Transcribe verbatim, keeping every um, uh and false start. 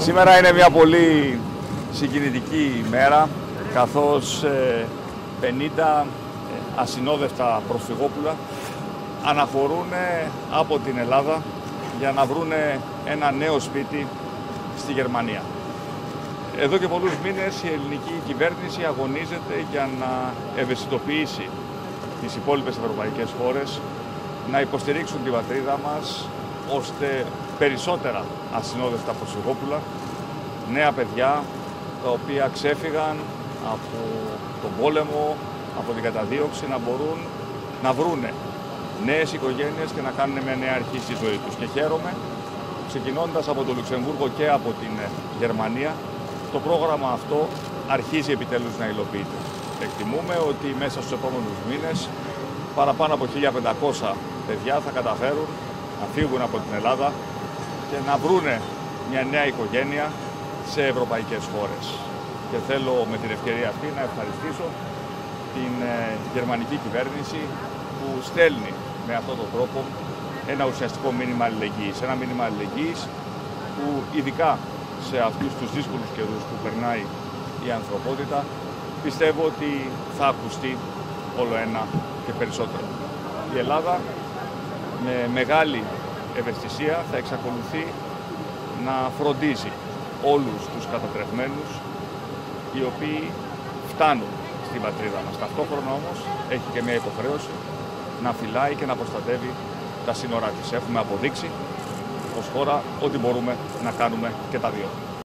Σήμερα είναι μια πολύ συγκινητική ημέρα, καθώς πενήντα ασυνόδευτα προσφυγόπουλα αναχωρούν από την Ελλάδα για να βρουν ένα νέο σπίτι στη Γερμανία. Εδώ και πολλούς μήνες η ελληνική κυβέρνηση αγωνίζεται για να ευαισθητοποιήσει τις υπόλοιπες ευρωπαϊκές χώρες να υποστηρίξουν την πατρίδα μας, ώστε περισσότερα ασυνόδευτα προσφυγόπουλα, νέα παιδιά, τα οποία ξέφυγαν από τον πόλεμο, από την καταδίωξη, να μπορούν να βρούνε νέες οικογένειες και να κάνουν μια νέα αρχή στη ζωή τους. Και χαίρομαι, ξεκινώντας από το Λουξεμβούργο και από την Γερμανία, το πρόγραμμα αυτό αρχίζει επιτέλους να υλοποιείται. Εκτιμούμε ότι μέσα στους επόμενους μήνες παραπάνω από χίλια πεντακόσια παιδιά θα καταφέρουν να φύγουν από την Ελλάδα και να βρούνε μια νέα οικογένεια σε ευρωπαϊκές χώρες. Και θέλω με την ευκαιρία αυτή να ευχαριστήσω την γερμανική κυβέρνηση που στέλνει με αυτόν τον τρόπο ένα ουσιαστικό μήνυμα αλληλεγγύης. Ένα μήνυμα αλληλεγγύης που ειδικά σε αυτούς τους δύσκολους καιρούς που περνάει η ανθρωπότητα πιστεύω ότι θα ακουστεί όλο ένα και περισσότερο. Η Ελλάδα με μεγάλη ευαισθησία θα εξακολουθεί να φροντίζει όλους τους κατατρεγμένους οι οποίοι φτάνουν στην πατρίδα μας. Ταυτόχρονα όμως έχει και μια υποχρέωση να φυλάει και να προστατεύει τα σύνορά της. Έχουμε αποδείξει ως χώρα ότι μπορούμε να κάνουμε και τα δύο.